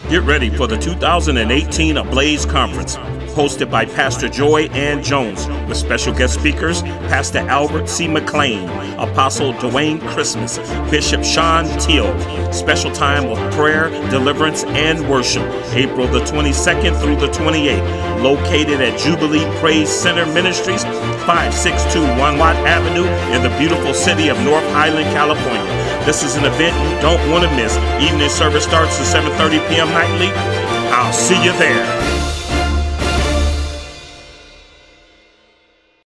Get ready for the 2018 ABLAZE Conference, hosted by Pastor Joy Ann Jones, with special guest speakers, Pastor Albert C. McLean, Apostle Dwayne Christmas, Bishop Sean Teal. Special time of prayer, deliverance, and worship, April the 22nd through the 28th, located at Jubilee Praise Center Ministries, 5621 Watt Avenue in the beautiful city of North Highland, California. This is an event you don't want to miss. Evening service starts at 7:30 p.m. nightly. I'll see you there.